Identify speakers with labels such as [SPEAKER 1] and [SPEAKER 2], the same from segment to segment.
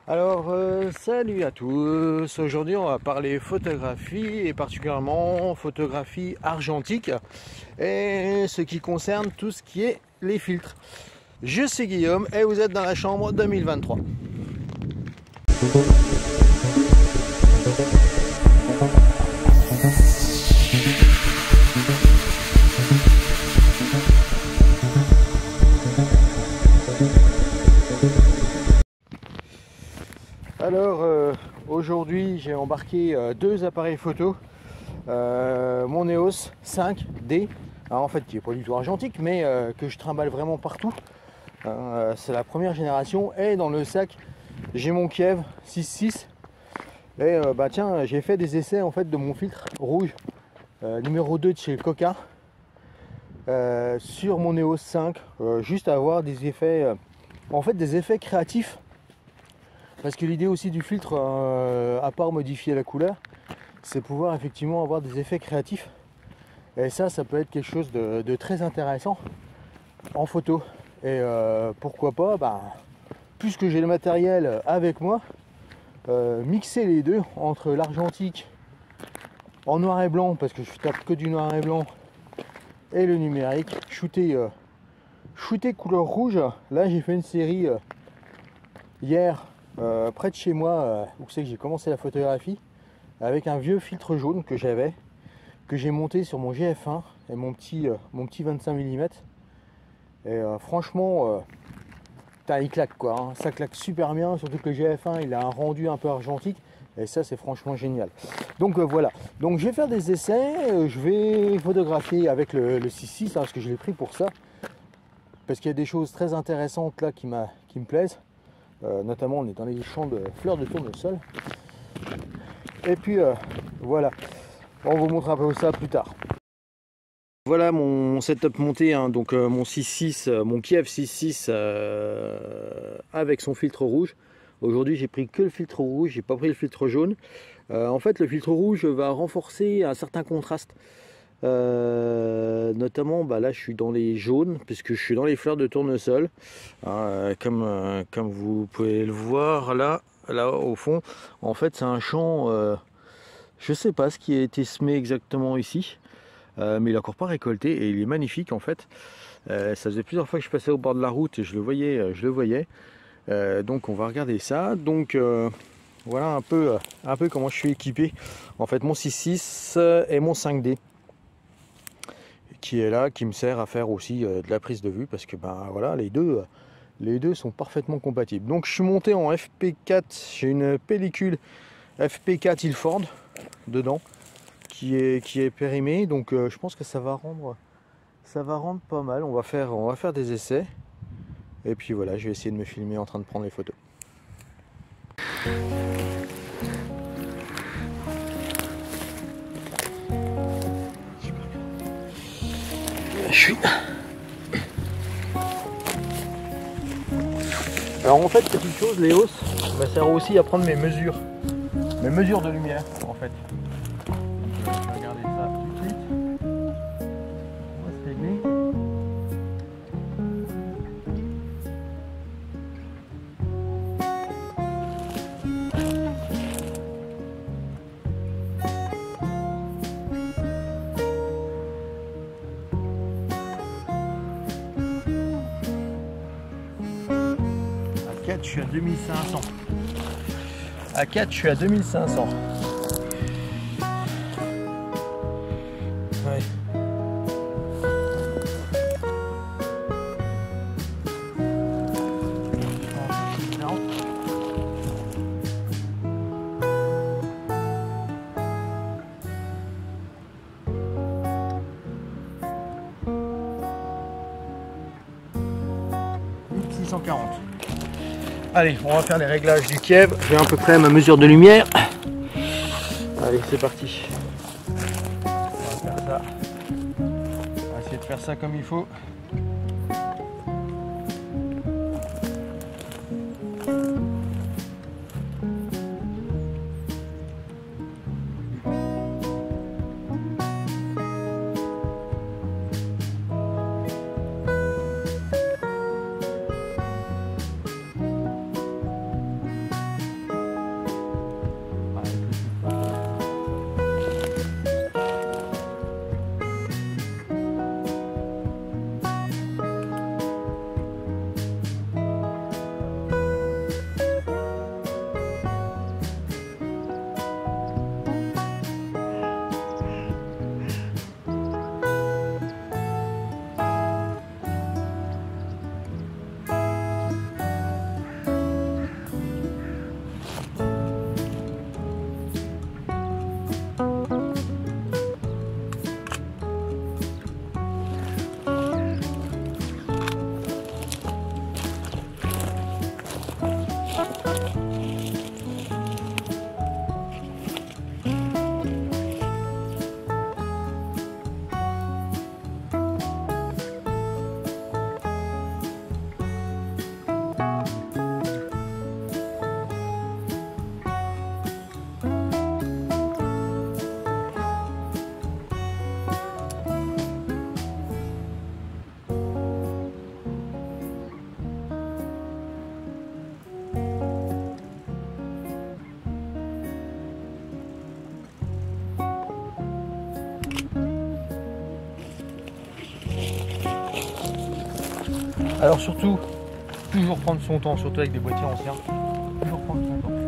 [SPEAKER 1] Alors, salut à tous. Aujourd'hui, on va parler photographie et particulièrement photographie argentique et ce qui concerne tout ce qui est les filtres. Je suis Guillaume et vous êtes dans la chambre 2023. Alors aujourd'hui j'ai embarqué deux appareils photo, mon EOS 5D, alors, en fait qui est pas du tout argentique mais que je trimballe vraiment partout. C'est la première génération et dans le sac j'ai mon Kiev 6.6 et bah tiens, j'ai fait des essais en fait de mon filtre rouge numéro 2 de chez Coca sur mon EOS 5, juste à avoir des effets en fait des effets créatifs. Parce que l'idée aussi du filtre, à part modifier la couleur, c'est pouvoir effectivement avoir des effets créatifs. Et ça peut être quelque chose de très intéressant en photo. Et pourquoi pas, puisque j'ai le matériel avec moi, mixer les deux entre l'argentique en noir et blanc, parce que je tape que du noir et blanc, et le numérique, shooter couleur rouge. Là j'ai fait une série hier, près de chez moi, où c'est que j'ai commencé la photographie, avec un vieux filtre jaune que j'avais, que j'ai monté sur mon GF1 et mon petit 25 mm. Et franchement, il claque quoi, hein. Ça claque super bien, surtout que le GF1 il a un rendu un peu argentique, et ça c'est franchement génial. Donc voilà, donc je vais faire des essais, je vais photographier avec le 6.6, hein, parce que je l'ai pris pour ça, parce qu'il y a des choses très intéressantes là qui me plaisent. Notamment on est dans les champs de fleurs de tournesol. Et puis voilà, on vous montre un peu ça plus tard. Voilà mon setup monté, hein, donc mon 6.6, mon Kiev 6.6 avec son filtre rouge. Aujourd'hui j'ai pris que le filtre rouge, j'ai pas pris le filtre jaune. En fait le filtre rouge va renforcer un certain contraste. Notamment là je suis dans les jaunes puisque je suis dans les fleurs de tournesol, comme vous pouvez le voir là au fond. En fait c'est un champ, je sais pas ce qui a été semé exactement ici, mais il n'a encore pas récolté et il est magnifique en fait. Ça faisait plusieurs fois que je passais au bord de la route et je le voyais. Donc on va regarder ça. Donc voilà un peu comment je suis équipé. En fait mon 6.6 et mon 5D qui est là, qui me sert à faire aussi de la prise de vue, parce que voilà, les deux sont parfaitement compatibles. Donc je suis monté en FP4, j'ai une pellicule FP4 Ilford dedans qui est périmée, donc je pense que ça va rendre pas mal. On va faire des essais et puis voilà, je vais essayer de me filmer en train de prendre les photos. Alors en fait petite chose, l'EOS ça sert aussi à prendre mes mesures de lumière en fait. Donc, je vais regarder ça tout de suite. On va se régler. À 4 je suis à 2500. À 4 je suis à 2500. Ouais. Allez, on va faire les réglages du Kiev. J'ai à peu près ma mesure de lumière. Allez, c'est parti. On va faire ça. On va essayer de faire ça comme il faut. Alors surtout, toujours prendre son temps, surtout avec des boîtiers anciens. Toujours prendre son temps.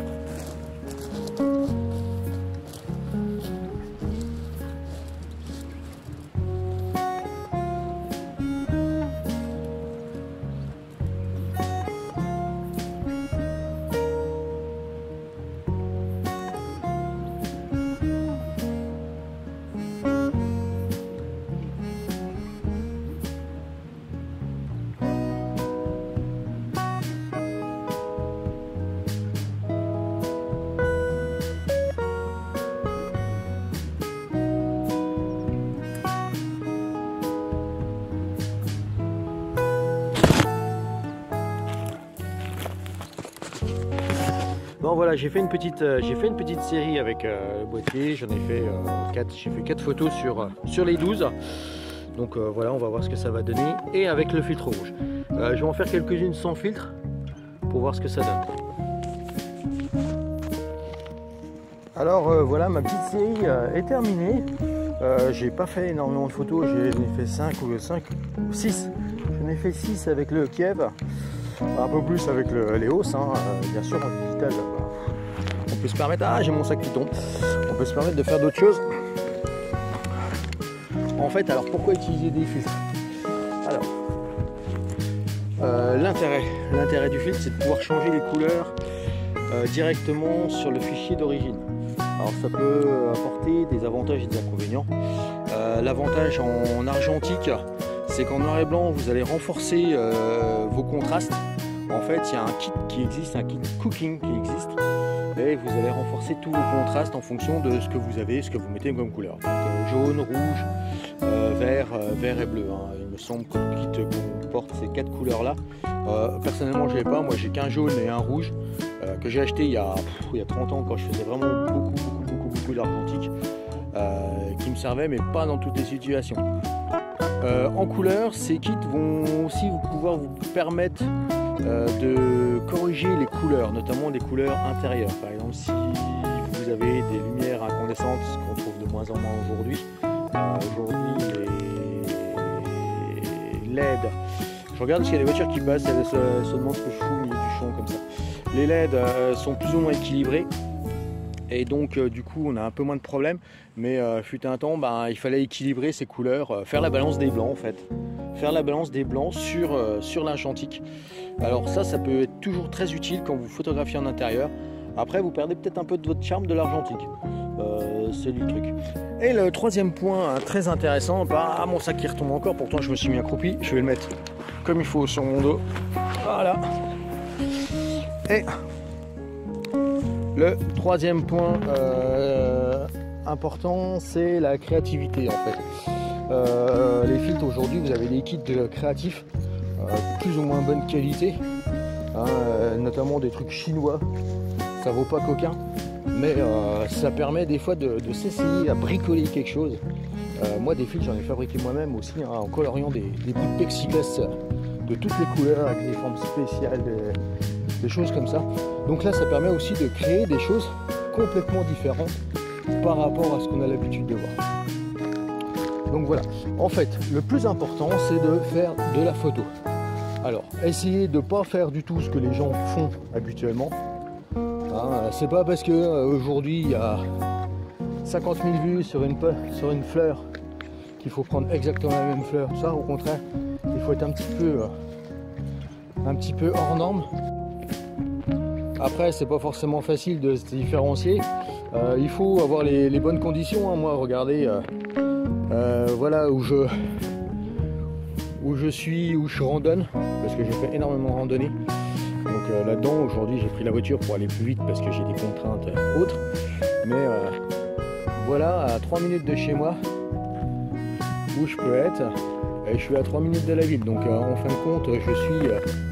[SPEAKER 1] Bon voilà, j'ai fait une petite série avec le boîtier, j'en ai fait 4, j'ai fait 4 photos sur les 12. Donc voilà, on va voir ce que ça va donner. Et avec le filtre rouge. Je vais en faire quelques-unes sans filtre pour voir ce que ça donne. Alors voilà, ma petite série est terminée. J'ai pas fait énormément de photos, j'en ai fait 5 ou 6. J'en ai fait 6 avec le Kiev. Un peu plus avec les hausses, hein. Bien sûr en digital, on peut se permettre, ah j'ai mon sac qui tombe, on peut se permettre de faire d'autres choses. En fait, alors pourquoi utiliser des filtres? Alors, l'intérêt du filtre, c'est de pouvoir changer les couleurs directement sur le fichier d'origine. Alors ça peut apporter des avantages et des inconvénients. L'avantage en argentique, c'est qu'en noir et blanc, vous allez renforcer vos contrastes. En fait, il y a un kit qui existe, un kit cooking qui existe, et vous allez renforcer tous vos contrastes en fonction de ce que vous avez, ce que vous mettez comme couleur. Donc, jaune, rouge, vert et bleu. Hein. Il me semble que le kit comporte ces 4 couleurs-là. Personnellement, je n'avais pas. Moi, j'ai qu'un jaune et un rouge que j'ai acheté il y a 30 ans quand je faisais vraiment beaucoup d'argentique, qui me servait, mais pas dans toutes les situations. En couleur, ces kits vont aussi pouvoir vous permettre de corriger les couleurs, notamment des couleurs intérieures. Par exemple, si vous avez des lumières incandescentes, ce qu'on trouve de moins en moins aujourd'hui. Aujourd'hui, les LED, je regarde parce qu'il y a des voitures qui passent, elles se demandent ce que je fous au milieu du champ comme ça. Les LED sont plus ou moins équilibrés. Et donc du coup on a un peu moins de problèmes, mais fut un temps il fallait équilibrer ces couleurs, faire la balance des blancs en fait, faire la balance des blancs sur l'argentique. Alors ça peut être toujours très utile quand vous photographiez en intérieur. Après vous perdez peut-être un peu de votre charme de l'argentique, c'est le truc. Et le troisième point très intéressant, mon sac qui retombe encore, pourtant je me suis mis accroupi, je vais le mettre comme il faut sur mon dos, voilà. Et le troisième point important, c'est la créativité en fait. Les filtres aujourd'hui, vous avez des kits créatifs plus ou moins bonne qualité, hein, notamment des trucs chinois, ça vaut pas coquin, mais ça permet des fois de s'essayer à bricoler quelque chose. Moi des filtres j'en ai fabriqué moi-même aussi, hein, en coloriant des bouts de plexiglas de toutes les couleurs avec des formes spéciales, des choses comme ça. Donc là ça permet aussi de créer des choses complètement différentes par rapport à ce qu'on a l'habitude de voir. Donc voilà, en fait le plus important c'est de faire de la photo. Alors essayez de ne pas faire du tout ce que les gens font habituellement, hein, c'est pas parce que aujourd'hui il y a 50 000 vues sur une fleur qu'il faut prendre exactement la même fleur, ça au contraire il faut être un petit peu hors norme. Après c'est pas forcément facile de se différencier, il faut avoir les bonnes conditions, hein. Moi regardez, voilà où je randonne, parce que j'ai fait énormément de randonnée. Donc là-dedans aujourd'hui j'ai pris la voiture pour aller plus vite parce que j'ai des contraintes autres, mais voilà, à 3 minutes de chez moi où je peux être, et je suis à 3 minutes de la ville, donc en fin de compte je suis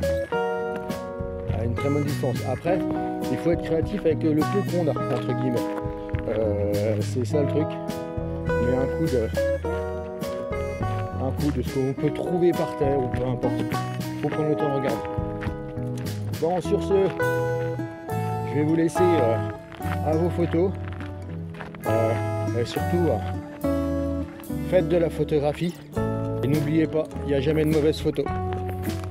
[SPEAKER 1] à une très bonne distance. Après il faut être créatif avec le peu qu'on a, entre guillemets, c'est ça le truc, mais un coup de ce qu'on peut trouver par terre ou peu importe, il faut prendre le temps de regarder. Bon, sur ce, je vais vous laisser à vos photos, et surtout faites de la photographie et n'oubliez pas, il n'y a jamais de mauvaise photo.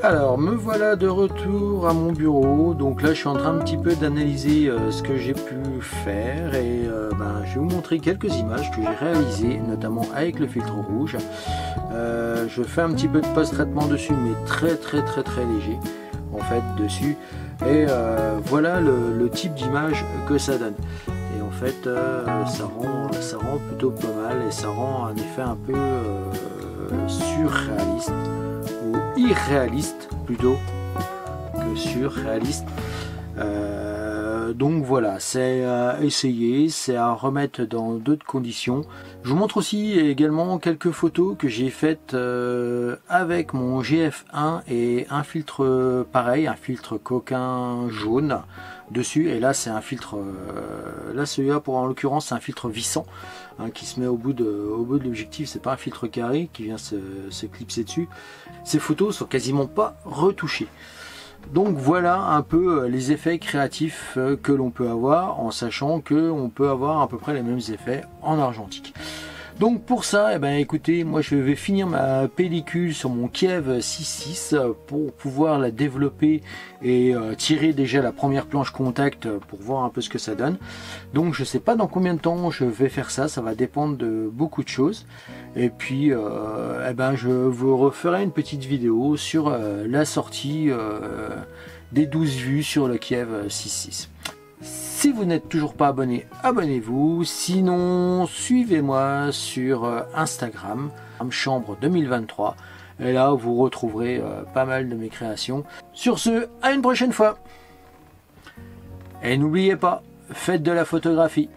[SPEAKER 1] Alors me voilà de retour à mon bureau. Donc là je suis en train un petit peu d'analyser ce que j'ai pu faire et je vais vous montrer quelques images que j'ai réalisées, notamment avec le filtre rouge. Je fais un petit peu de post-traitement dessus, mais très léger en fait dessus. Et voilà le type d'image que ça donne. Et en fait ça rend plutôt pas mal et ça rend un effet un peu surréaliste. Irréaliste plutôt que surréaliste. Donc voilà, c'est à essayer, c'est à remettre dans d'autres conditions. Je vous montre aussi également quelques photos que j'ai faites avec mon GF1 et un filtre pareil, un filtre coquin jaune dessus. Et là c'est un filtre, là celui-là pour en l'occurrence c'est un filtre vissant qui se met au bout de l'objectif. C'est pas un filtre carré qui vient se clipser dessus. Ces photos sont quasiment pas retouchées. Donc voilà un peu les effets créatifs que l'on peut avoir, en sachant que on peut avoir à peu près les mêmes effets en argentique. Donc pour ça, écoutez, moi je vais finir ma pellicule sur mon Kiev 6.6 pour pouvoir la développer et tirer déjà la première planche contact pour voir un peu ce que ça donne. Donc je sais pas dans combien de temps je vais faire ça, ça va dépendre de beaucoup de choses. Et puis je vous referai une petite vidéo sur la sortie des 12 vues sur le Kiev 6.6. Si vous n'êtes toujours pas abonné, abonnez-vous. Sinon, suivez-moi sur Instagram, Chambre 2023. Et là, vous retrouverez pas mal de mes créations. Sur ce, à une prochaine fois. Et n'oubliez pas, faites de la photographie.